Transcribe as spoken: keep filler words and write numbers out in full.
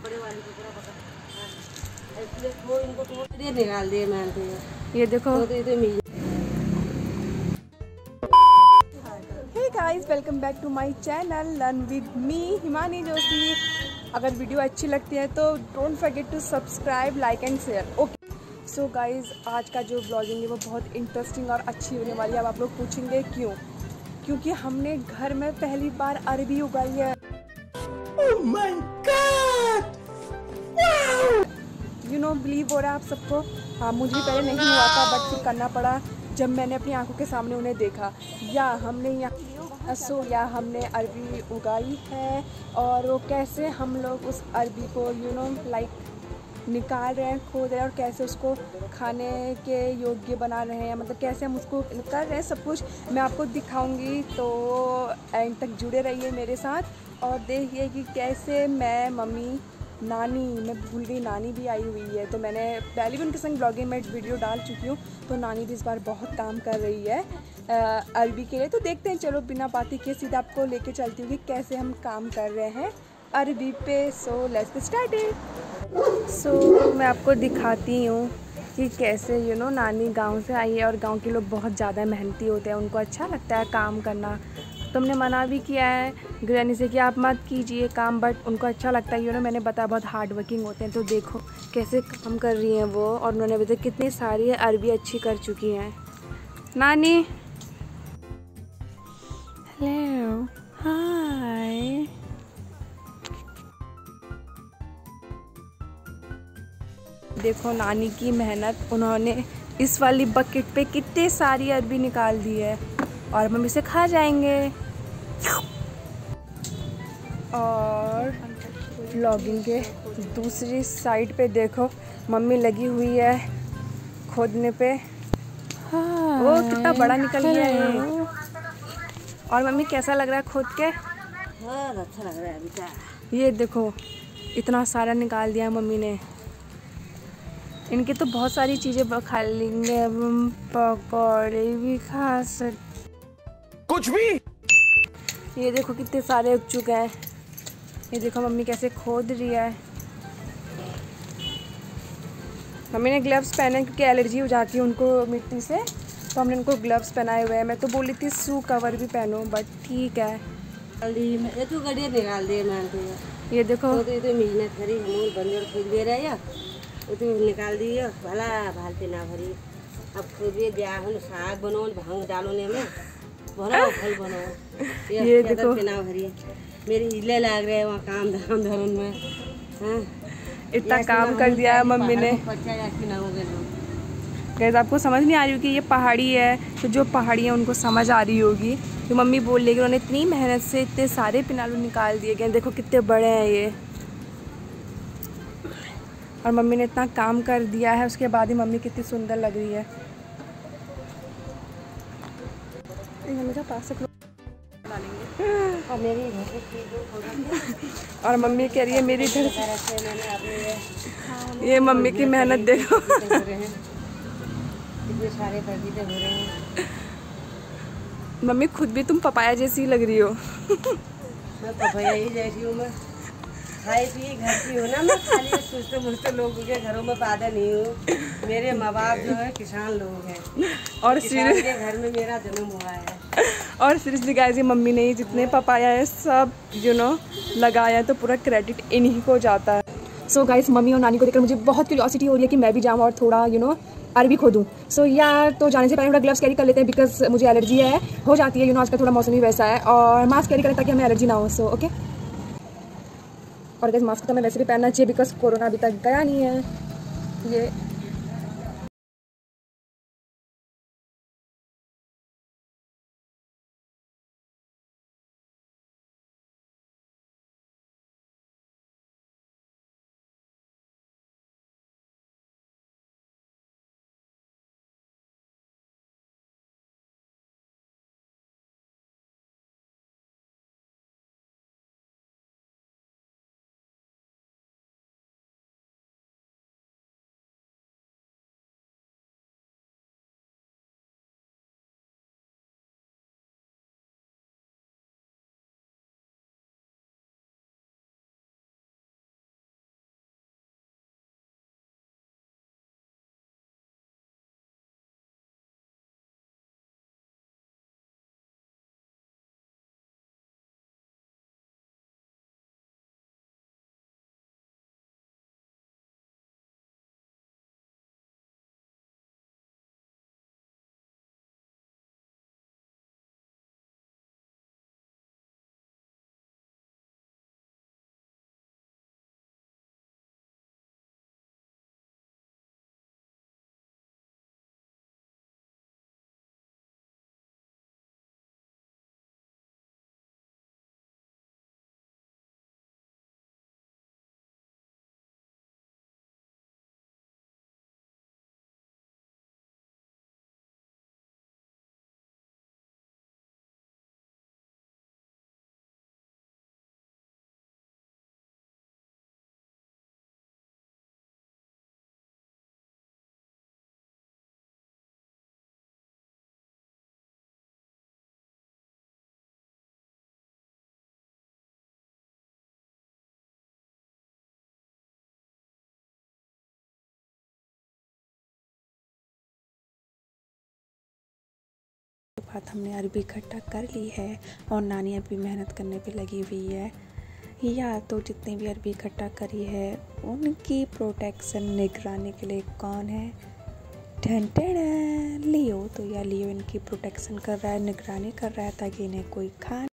बड़े वाली को पूरा पकड़ इसलिए वो इनको तो निकाल दिए मानते हैं। ये देखो। तो तो मिल hey guys, welcome back to my channel learn with me Himani Joshi. अगर वीडियो अच्छी लगती है तो don't forget to subscribe, like and share. Okay so guys, आज का जो ब्लॉगिंग है वो बहुत इंटरेस्टिंग और अच्छी होने वाली है। अब आप लोग पूछेंगे क्यों? क्योंकि हमने घर में पहली बार अरबी उगाई है। oh my God! wow! You know believe हो रहा है आप सबको? हाँ, मुझे भी पहले नहीं हुआ था बट फिर करना पड़ा जब मैंने अपनी आंखों के सामने उन्हें देखा। या हमने यहाँ सो या हमने अरबी उगाई है और वो कैसे हम लोग उस अरबी को यू नो लाइक निकाल रहे हैं, खोद रहे हैं और कैसे उसको खाने के योग्य बना रहे हैं, मतलब कैसे हम उसको कर रहे हैं, सब कुछ मैं आपको दिखाऊंगी। तो एंड तक जुड़े रहिए मेरे साथ और देखिए कि कैसे मैं मम्मी नानी मैं भूल गई नानी भी आई हुई है। तो मैंने पहले भी उनके संग ब्लॉगिंग में वीडियो डाल चुकी हूँ, तो नानी भी इस बार बहुत काम कर रही है अरबी के लिए। तो देखते हैं, चलो बिना बातें किए सीधा आपको लेके चलती हूँ कि कैसे हम काम कर रहे हैं अरबी पे। So let's start it. So मैं आपको दिखाती हूँ कि कैसे यू नो नानी गांव से आई है और गांव के लोग बहुत ज़्यादा मेहनती होते हैं, उनको अच्छा लगता है काम करना। तुमने मना भी किया है ग्रैनी से कि आप मत कीजिए काम, बट उनको अच्छा लगता है यू नो मैंने बताया बहुत हार्ड वर्किंग होते हैं। तो देखो कैसे काम कर रही हैं वो, और उन्होंने अभी तक कितनी सारी अरबी अच्छी कर चुकी हैं। नानी हेलो हाय। देखो नानी की मेहनत, उन्होंने इस वाली बकेट पे कितनी सारी अरबी निकाल दी है और मम्मी से खा जाएंगे। और व्लॉगिंग के दूसरी साइड पे देखो मम्मी लगी हुई है खोदने पे। ओ कितना बड़ा निकल गया है। और मम्मी कैसा लग रहा है खोद के? बहुत अच्छा लग रहा है अभी का। ये देखो इतना सारा निकाल दिया मम्मी ने। इनकी तो बहुत सारी चीज़ें खा लेंगे, पकौड़े भी खा सकते कुछ भी। ये देखो कितने सारे उग चुके हैं। ये देखो मम्मी कैसे खोद रही है। मम्मी ने ग्लव्स पहने क्योंकि एलर्जी हो जाती है उनको मिट्टी से, तो हमने उनको ग्लव्स पहनाए हुए हैं। मैं तो बोली थी शू कवर भी पहनो बट ठीक है। ये तो गड्ढे निकाल दिए मानते हैं। ये देखो तो तो मेहनत करी हम बंजर खुद भी रहे या वो तो निकाल दिए भला भालते ना भरी। अब खुद भी ब्याह साग बनाओ भांग डालो ने में भरा फल बनाओ। ये, ये देखो ना भरी मेरी हिले लग रहे हैं वहाँ काम धाम धरन में। हाँ इतना काम कर दिया है मम्मी ने। गैस आपको समझ नहीं आ रही होगी ये पहाड़ी है, तो जो पहाड़ी है उनको समझ आ रही होगी। तो मम्मी बोल रही है कि उन्होंने इतनी मेहनत से इतने सारे पिनालू निकाल दिए गए, देखो कितने बड़े हैं ये। और मम्मी ने इतना काम कर दिया है, उसके बाद ही मम्मी कितनी सुंदर लग रही है। मम्मी का पास और मेरी और मम्मी कह रही है मेरी घर से। ये मम्मी की मेहनत देखो। इतने सारे बगीचे हो रहे हैं। मम्मी खुद भी तुम पपाया जैसी लग रही हो। मैं पपाया ही जैसी हूँ। मैं खाई पी घर की हूँ ना, मैं खाली सोचते मुझते लोगों के घरों में पैदा नहीं हूँ। मेरे माँ बाप जो है किसान लोग हैं और किसान के घर में मेरा जन्म हुआ है। और सीरियसली गाइस, ये मम्मी ने जितने पपाया है सब यू नो लगाया है, तो पूरा क्रेडिट इन्हीं को जाता है। सो so गाइस, मम्मी और नानी को देखकर मुझे बहुत क्यूरियोसिटी हो रही है कि मैं भी जाऊँ और थोड़ा यू नो अरबी खोदूँ। सो so, यार तो जाने से पहले थोड़ा ग्लव्स कैरी कर लेते हैं बिकॉज मुझे एलर्जी है, हो जाती है यू नो आजकल थोड़ा मौसम ही वैसा है, और मास्क कैरी करें ताकि हमें एलर्जी ना हो। So so, okay okay? और गाइस मास्क तो हमें वैसे भी पहनना चाहिए बिकॉज कोरोना अभी तक गया नहीं है। ये बाद हमने अरबी इकट्ठा कर ली है और नानी अभी मेहनत करने पे लगी हुई है। या तो जितनी भी अरबी इकट्ठा करी है उनकी प्रोटेक्शन निगरानी के लिए कौन है? ठन ठन लियो। तो या लियो इनकी प्रोटेक्शन कर रहा है, निगरानी कर रहा है ताकि इन्हें कोई खा